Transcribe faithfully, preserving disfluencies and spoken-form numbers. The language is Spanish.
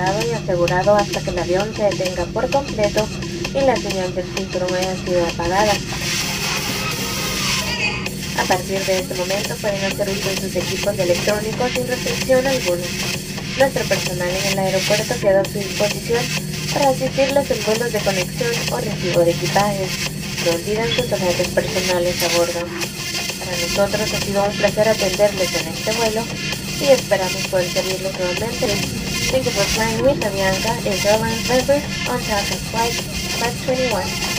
cerrado y asegurado hasta que el avión se detenga por completo y la señal del cinturón haya sido apagada. A partir de este momento pueden hacer uso de sus equipos electrónicos sin restricción alguna. Nuestro personal en el aeropuerto queda a su disposición para asistirles en vuelos de conexión o recibo de equipajes. No olviden sus objetos personales a bordo. Para nosotros ha sido un placer atenderles en este vuelo y esperamos poder servirles nuevamente. Thank you for flying with Avianca Airlines Service on Delta Flight five twenty-one.